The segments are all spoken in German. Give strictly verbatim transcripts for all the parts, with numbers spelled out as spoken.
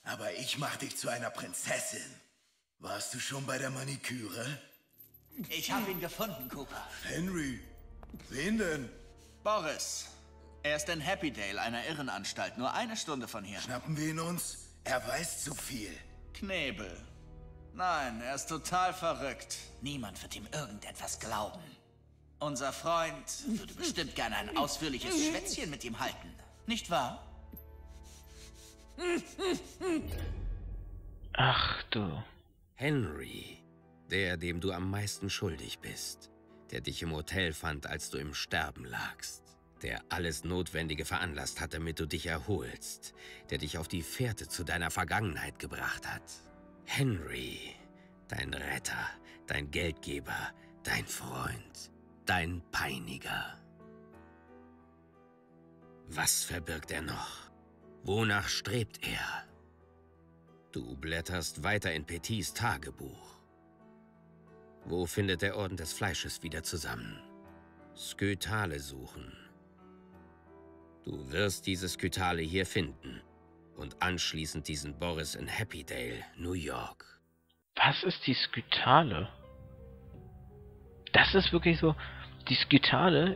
aber ich mach dich zu einer Prinzessin. Warst du schon bei der Maniküre? Ich habe ihn gefunden, Cooper. Henry, wen denn? Boris. Er ist in Happydale, einer Irrenanstalt, nur eine Stunde von hier. Schnappen wir ihn uns? Er weiß zu viel. Knebel. Nein, er ist total verrückt. Niemand wird ihm irgendetwas glauben. Unser Freund würde bestimmt gerne ein ausführliches Schwätzchen mit ihm halten. Nicht wahr? Ach du. Henry, der, dem du am meisten schuldig bist, der dich im Hotel fand, als du im Sterben lagst, der alles Notwendige veranlasst hat, damit du dich erholst, der dich auf die Fährte zu deiner Vergangenheit gebracht hat. Henry, dein Retter, dein Geldgeber, dein Freund, dein Peiniger. Was verbirgt er noch? Wonach strebt er? Du blätterst weiter in Petits Tagebuch. Wo findet der Orden des Fleisches wieder zusammen? Skytale suchen. Du wirst diese Skytale hier finden und anschließend diesen Boris in Happydale, New York. Was ist die Skytale? Das ist wirklich so, die Skytale,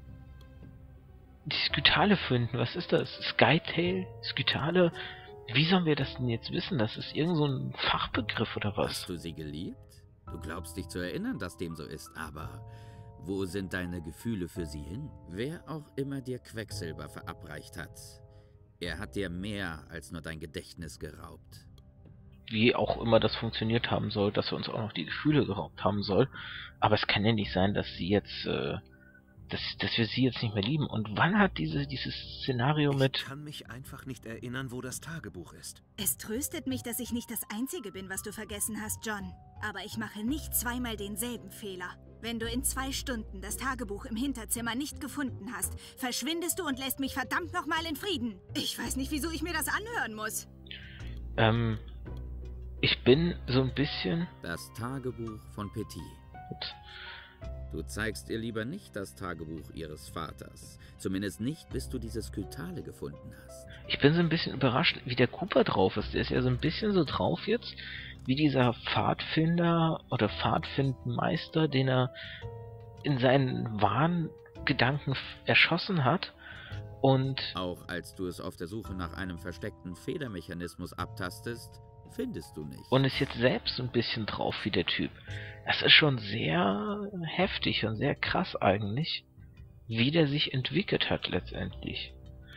die Skytale finden, was ist das? Skytale? Skytale? Wie sollen wir das denn jetzt wissen? Das ist irgend so ein Fachbegriff oder was? Hast du sie geliebt? Du glaubst dich zu erinnern, dass dem so ist, aber wo sind deine Gefühle für sie hin? Wer auch immer dir Quecksilber verabreicht hat, er hat dir mehr als nur dein Gedächtnis geraubt. Wie auch immer das funktioniert haben soll, dass er uns auch noch die Gefühle geraubt haben soll. Aber es kann ja nicht sein, dass sie jetzt, äh, dass, dass wir sie jetzt nicht mehr lieben. Und wann hat diese, dieses Szenario mit... Ich kann mich einfach nicht erinnern, wo das Tagebuch ist. Es tröstet mich, dass ich nicht das Einzige bin, was du vergessen hast, John. Aber ich mache nicht zweimal denselben Fehler. Wenn du in zwei Stunden das Tagebuch im Hinterzimmer nicht gefunden hast, verschwindest du und lässt mich verdammt nochmal in Frieden. Ich weiß nicht, wieso ich mir das anhören muss. Ähm, ich bin so ein bisschen... Das Tagebuch von Petit. Ups. Du zeigst ihr lieber nicht das Tagebuch ihres Vaters. Zumindest nicht, bis du diese Skytale gefunden hast. Ich bin so ein bisschen überrascht, wie der Cooper drauf ist. Der ist ja so ein bisschen so drauf jetzt, wie dieser Pfadfinder oder Pfadfindenmeister, den er in seinen Wahngedanken erschossen hat. Und auch als du es auf der Suche nach einem versteckten Federmechanismus abtastest, findest du nicht. Und ist jetzt selbst so ein bisschen drauf wie der Typ. Das ist schon sehr heftig und sehr krass eigentlich, wie der sich entwickelt hat letztendlich.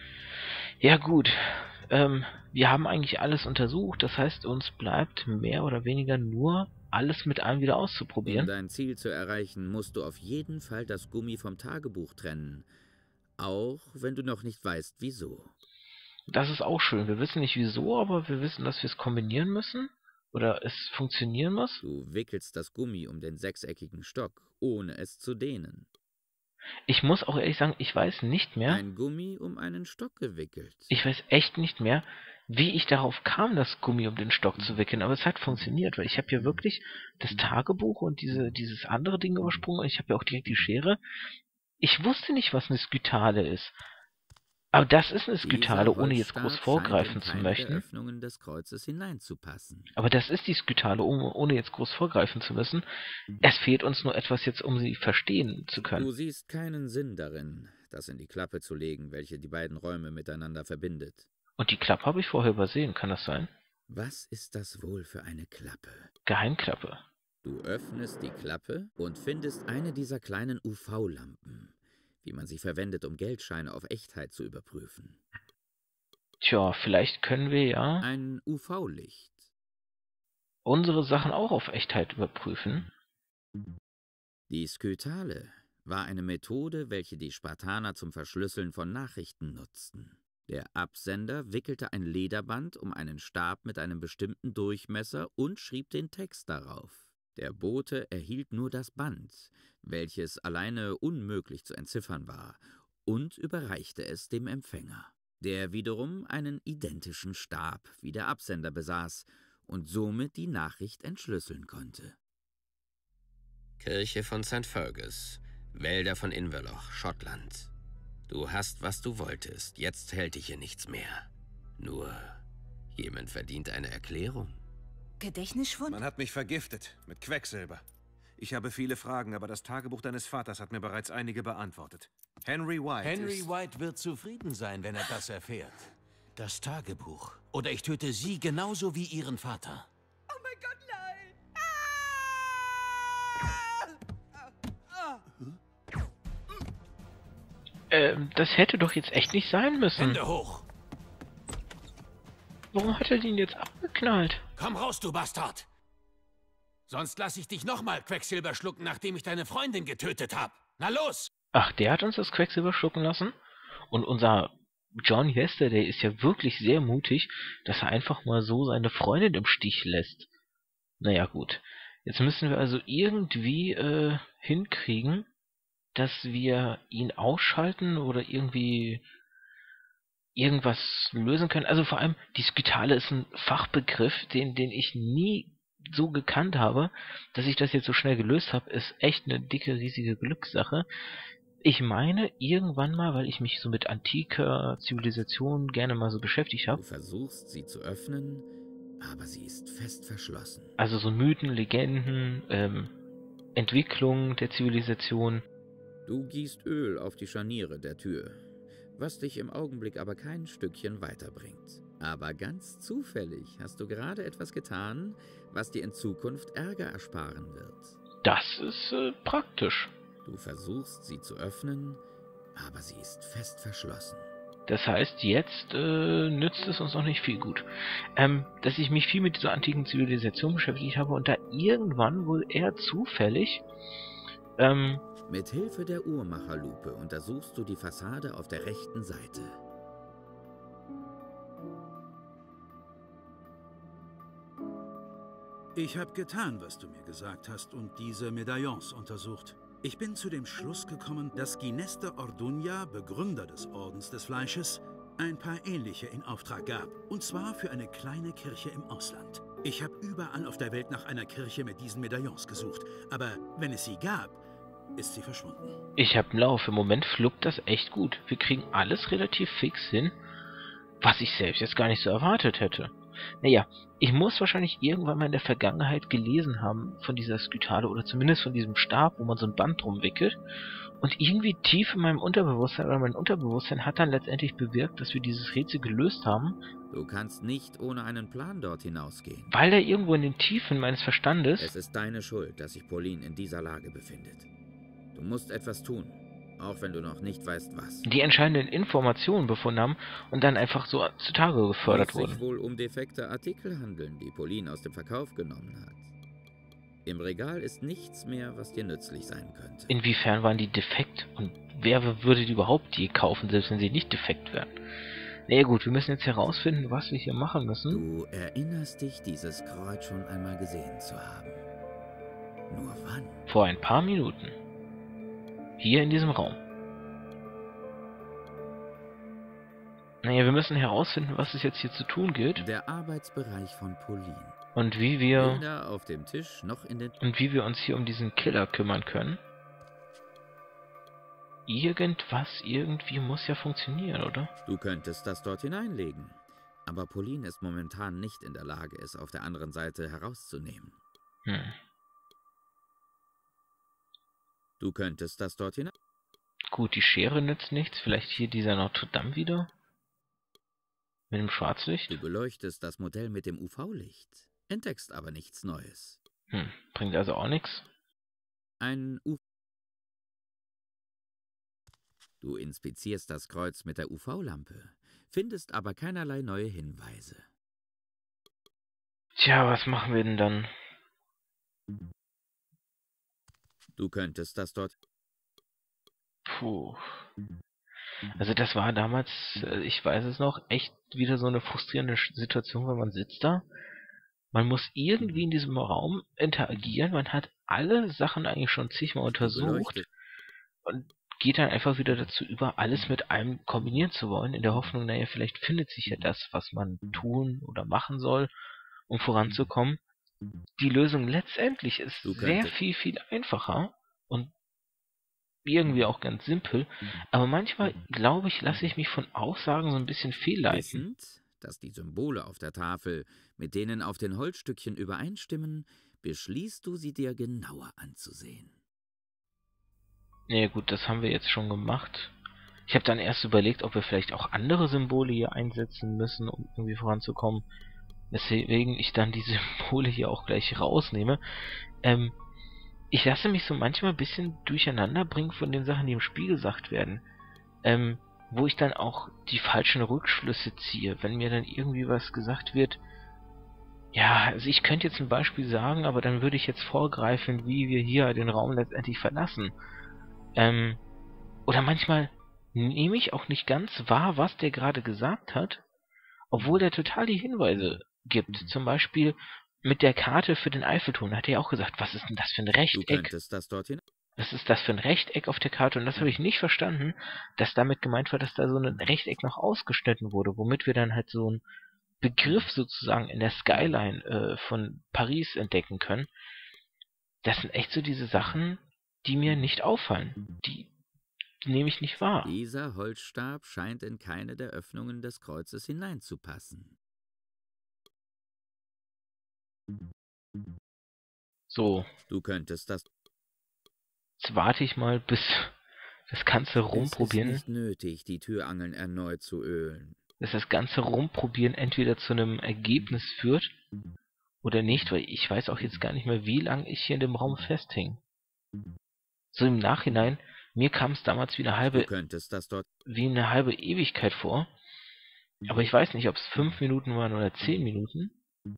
Ja gut, ähm, wir haben eigentlich alles untersucht, das heißt, uns bleibt mehr oder weniger nur alles mit einem wieder auszuprobieren. Um dein Ziel zu erreichen, musst du auf jeden Fall das Gummi vom Tagebuch trennen. Auch wenn du noch nicht weißt, wieso. Das ist auch schön. Wir wissen nicht wieso, aber wir wissen, dass wir es kombinieren müssen. Oder es funktionieren muss. Du wickelst das Gummi um den sechseckigen Stock, ohne es zu dehnen. Ich muss auch ehrlich sagen, ich weiß nicht mehr... Ein Gummi um einen Stock gewickelt. Ich weiß echt nicht mehr, wie ich darauf kam, das Gummi um den Stock zu wickeln. Aber es hat funktioniert, weil ich habe ja wirklich das Tagebuch und diese, dieses andere Ding übersprungen. Und ich habe ja auch direkt die Schere. Ich wusste nicht, was eine Skytale ist. Aber das ist eine Skytale, ohne jetzt groß vorgreifen zu möchten. Öffnungen des Kreuzes hineinzupassen. Aber das ist die Skytale, ohne jetzt groß vorgreifen zu müssen. Es fehlt uns nur etwas jetzt, um sie verstehen zu können. Du siehst keinen Sinn darin, das in die Klappe zu legen, welche die beiden Räume miteinander verbindet. Und die Klappe habe ich vorher übersehen, kann das sein? Was ist das wohl für eine Klappe? Geheimklappe. Du öffnest die Klappe und findest eine dieser kleinen U V-Lampen, wie man sie verwendet, um Geldscheine auf Echtheit zu überprüfen. Tja, vielleicht können wir ja... Ein U V-Licht. Unsere Sachen auch auf Echtheit überprüfen. Die Skytale war eine Methode, welche die Spartaner zum Verschlüsseln von Nachrichten nutzten. Der Absender wickelte ein Lederband um einen Stab mit einem bestimmten Durchmesser und schrieb den Text darauf. Der Bote erhielt nur das Band, welches alleine unmöglich zu entziffern war, und überreichte es dem Empfänger, der wiederum einen identischen Stab wie der Absender besaß und somit die Nachricht entschlüsseln konnte. Kirche von Sankt Fergus, Wälder von Inverloch, Schottland. Du hast, was du wolltest, jetzt hält dich hier nichts mehr. Nur Jemand verdient eine Erklärung. Gedächtnisschwund? Man hat mich vergiftet mit Quecksilber. Ich habe viele Fragen, aber das Tagebuch deines Vaters hat mir bereits einige beantwortet. Henry White Henry ist... White wird zufrieden sein, wenn er das erfährt. Das Tagebuch. Oder ich töte Sie genauso wie Ihren Vater. Oh mein Gott, nein! Ähm, das hätte doch jetzt echt nicht sein müssen. Hände hoch! Warum hat er den jetzt abgeknallt? Komm raus, du Bastard! Sonst lasse ich dich nochmal Quecksilber schlucken, nachdem ich deine Freundin getötet habe. Na los! Ach, der hat uns das Quecksilber schlucken lassen? Und unser John Yesterday ist ja wirklich sehr mutig, dass er einfach mal so seine Freundin im Stich lässt. Naja, gut. Jetzt müssen wir also irgendwie äh, hinkriegen, dass wir ihn ausschalten oder irgendwie irgendwas lösen können. Also vor allem, die Skytale ist ein Fachbegriff, den, den ich nie so gekannt habe. Dass ich das jetzt so schnell gelöst habe, ist echt eine dicke, riesige Glückssache. Ich meine, irgendwann mal, weil ich mich so mit antiker Zivilisation gerne mal so beschäftigt habe. Du versuchst, sie zu öffnen, aber sie ist fest verschlossen. Also so Mythen, Legenden, ähm, Entwicklung der Zivilisation. Du gießt Öl auf die Scharniere der Tür, was dich im Augenblick aber kein Stückchen weiterbringt. Aber ganz zufällig hast du gerade etwas getan, was dir in Zukunft Ärger ersparen wird. Das ist äh, praktisch. Du versuchst, sie zu öffnen, aber sie ist fest verschlossen. Das heißt, jetzt äh, nützt es uns noch nicht viel gut. Ähm, dass ich mich viel mit dieser antiken Zivilisation beschäftigt habe und da irgendwann wohl eher zufällig ähm, Mit Hilfe der Uhrmacherlupe untersuchst du die Fassade auf der rechten Seite. Ich habe getan, was du mir gesagt hast und diese Medaillons untersucht. Ich bin zu dem Schluss gekommen, dass Gineste Orduña, Begründer des Ordens des Fleisches, ein paar ähnliche in Auftrag gab. Und zwar für eine kleine Kirche im Ausland. Ich habe überall auf der Welt nach einer Kirche mit diesen Medaillons gesucht. Aber wenn es sie gab, ist sie verschwunden. Ich habe einen Lauf. Im Moment fluppt das echt gut. Wir kriegen alles relativ fix hin, was ich selbst jetzt gar nicht so erwartet hätte. Naja, ich muss wahrscheinlich irgendwann mal in der Vergangenheit gelesen haben von dieser Skytale oder zumindest von diesem Stab, wo man so ein Band drum wickelt. Und irgendwie tief in meinem Unterbewusstsein oder mein Unterbewusstsein hat dann letztendlich bewirkt, dass wir dieses Rätsel gelöst haben. Du kannst nicht ohne einen Plan dort hinausgehen. Weil er irgendwo in den Tiefen meines Verstandes... Es ist deine Schuld, dass sich Pauline in dieser Lage befindet. Du musst etwas tun, auch wenn du noch nicht weißt, was. Die entscheidenden Informationen befunden haben und dann einfach so zutage gefördert Es wird wurden. sich wohl um defekte Artikel handeln, die Pauline aus dem Verkauf genommen hat. Im Regal ist nichts mehr, was dir nützlich sein könnte. Inwiefern waren die defekt? Und wer würde die überhaupt je kaufen, selbst wenn sie nicht defekt wären? Na ja, gut, wir müssen jetzt herausfinden, was wir hier machen müssen. Du erinnerst dich, dieses Kreuz schon einmal gesehen zu haben. Nur wann? Vor ein paar Minuten. Hier in diesem Raum. Naja, wir müssen herausfinden, was es jetzt hier zu tun gilt. Der Arbeitsbereich von Pauline. Und wie wir... Weder auf dem Tisch noch in den... Und wie wir uns hier um diesen Killer kümmern können. Irgendwas, irgendwie muss ja funktionieren, oder? Du könntest das dort hineinlegen. Aber Pauline ist momentan nicht in der Lage, es auf der anderen Seite herauszunehmen. Hm. Du könntest das dort hinein... Gut, die Schere nützt nichts. Vielleicht hier dieser Notre Dame wieder? Mit dem Schwarzlicht? Du beleuchtest das Modell mit dem U V-Licht, entdeckst aber nichts Neues. Hm, bringt also auch nichts. Ein U... Du inspizierst das Kreuz mit der U V-Lampe, findest aber keinerlei neue Hinweise. Tja, was machen wir denn dann? Du könntest das dort... Puh. Also das war damals, ich weiß es noch, echt wieder so eine frustrierende Situation, weil man sitzt da. Man muss irgendwie in diesem Raum interagieren. Man hat alle Sachen eigentlich schon zigmal untersucht. Und geht dann einfach wieder dazu über, alles mit einem kombinieren zu wollen. In der Hoffnung, naja, vielleicht findet sich ja das, was man tun oder machen soll, um voranzukommen. Die Lösung letztendlich ist sehr viel, viel einfacher und irgendwie auch ganz simpel, aber manchmal, glaube ich, lasse ich mich von Aussagen so ein bisschen fehlleiten. Wissend, dass die Symbole auf der Tafel mit denen auf den Holzstückchen übereinstimmen, beschließt du, sie dir genauer anzusehen. Nee, gut, das haben wir jetzt schon gemacht. Ich habe dann erst überlegt, ob wir vielleicht auch andere Symbole hier einsetzen müssen, um irgendwie voranzukommen. Weswegen ich dann die Symbole hier auch gleich rausnehme. Ähm, ich lasse mich so manchmal ein bisschen durcheinander bringen von den Sachen, die im Spiel gesagt werden. Ähm, wo ich dann auch die falschen Rückschlüsse ziehe, wenn mir dann irgendwie was gesagt wird. Ja, also ich könnte jetzt ein Beispiel sagen, aber dann würde ich jetzt vorgreifen, wie wir hier den Raum letztendlich verlassen. Ähm, oder manchmal nehme ich auch nicht ganz wahr, was der gerade gesagt hat, obwohl der total die Hinweise gibt. Zum Beispiel mit der Karte für den Eiffelturm. Da hat er ja auch gesagt, was ist denn das für ein Rechteck? Du könntest das dorthin... Was ist das für ein Rechteck auf der Karte? Und das habe ich nicht verstanden, dass damit gemeint war, dass da so ein Rechteck noch ausgeschnitten wurde, womit wir dann halt so einen Begriff sozusagen in der Skyline äh, von Paris entdecken können. Das sind echt so diese Sachen, die mir nicht auffallen. Die, die nehme ich nicht wahr. Dieser Holzstab scheint in keine der Öffnungen des Kreuzes hineinzupassen. So. Du könntest das... Jetzt warte ich mal, bis das Ganze rumprobieren. Es ist nicht nötig, die Türangeln erneut zu ölen. Dass das Ganze rumprobieren entweder zu einem Ergebnis führt oder nicht, weil ich weiß auch jetzt gar nicht mehr, wie lange ich hier in dem Raum festhing. So im Nachhinein, mir kam es damals wie eine halbe, Du könntest das dort... wie eine halbe Ewigkeit vor. Aber ich weiß nicht, ob es fünf Minuten waren oder zehn Minuten.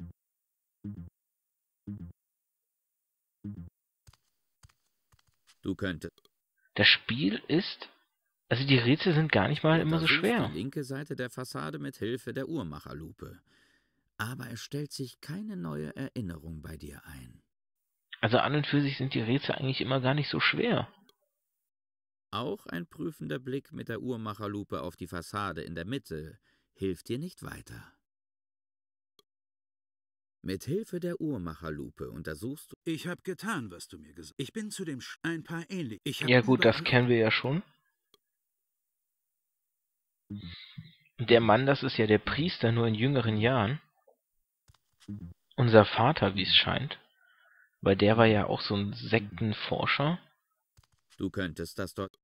Du könntest... Das Spiel ist... Also die Rätsel sind gar nicht mal immer so schwer. Die linke Seite der Fassade mit Hilfe der Uhrmacherlupe. Aber es stellt sich keine neue Erinnerung bei dir ein. Also an und für sich sind die Rätsel eigentlich immer gar nicht so schwer. Auch ein prüfender Blick mit der Uhrmacherlupe auf die Fassade in der Mitte hilft dir nicht weiter. Mit Hilfe der Uhrmacherlupe untersuchst du... Ich habe getan, was du mir gesagt hast. Ich bin zu dem Sch ein paar ähnlich. Ich Ja gut, das kennen wir ja schon. Der Mann, das ist ja der Priester, nur in jüngeren Jahren. Unser Vater, wie es scheint. Weil der war ja auch so ein Sektenforscher. Du könntest das dort...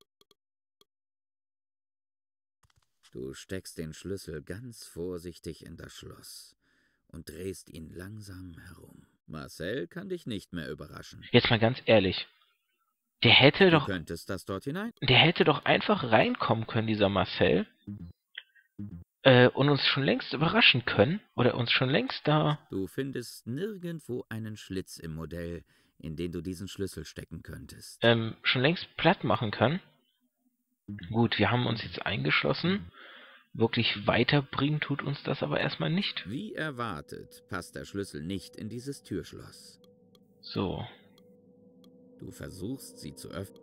Du steckst den Schlüssel ganz vorsichtig in das Schloss und drehst ihn langsam herum. Marcel kann dich nicht mehr überraschen. Jetzt mal ganz ehrlich. Der hätte doch... Du könntest das dort hinein... Der hätte doch einfach reinkommen können, dieser Marcel. Äh, und uns schon längst überraschen können. Oder uns schon längst da... Du findest nirgendwo einen Schlitz im Modell, in den du diesen Schlüssel stecken könntest. Ähm, schon längst platt machen können. Gut, wir haben uns jetzt eingeschlossen. Wirklich weiterbringen tut uns das aber erstmal nicht. Wie erwartet, passt der Schlüssel nicht in dieses Türschloss. So. Du versuchst, sie zu öffnen.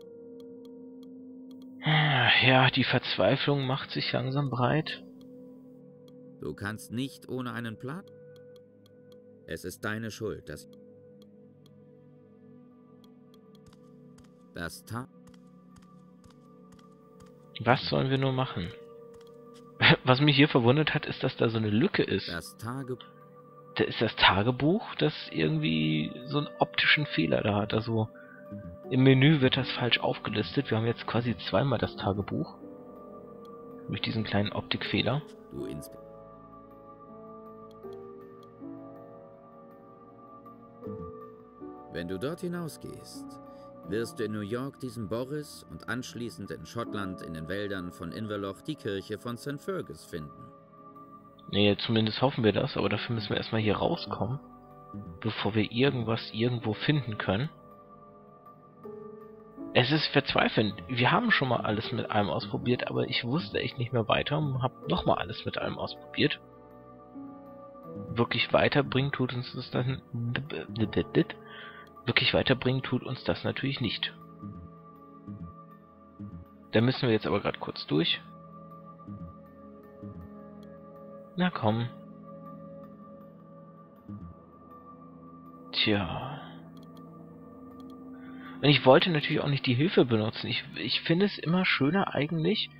Ja, die Verzweiflung macht sich langsam breit. Du kannst nicht ohne einen Plan. Es ist deine Schuld, dass... Das Ta... Was sollen wir nur machen? Was mich hier verwundert hat, ist, dass da so eine Lücke ist. Das Tagebuch... Da ist das Tagebuch, das irgendwie so einen optischen Fehler da hat. Also im Menü wird das falsch aufgelistet. Wir haben jetzt quasi zweimal das Tagebuch. Durch diesen kleinen Optikfehler. Du ins... Wenn du dort hinausgehst, wirst du in New York diesen Boris und anschließend in Schottland in den Wäldern von Inverloch die Kirche von Sankt Fergus finden. Nee, zumindest hoffen wir das, aber dafür müssen wir erstmal hier rauskommen, bevor wir irgendwas irgendwo finden können. Es ist verzweifelnd. Wir haben schon mal alles mit allem ausprobiert, aber ich wusste echt nicht mehr weiter und habe nochmal alles mit allem ausprobiert. Wirklich weiterbringen tut uns das dann... Wirklich weiterbringen tut uns das natürlich nicht. Da müssen wir jetzt aber gerade kurz durch. Na komm. Tja. Und ich wollte natürlich auch nicht die Hilfe benutzen. Ich, ich finde es immer schöner eigentlich,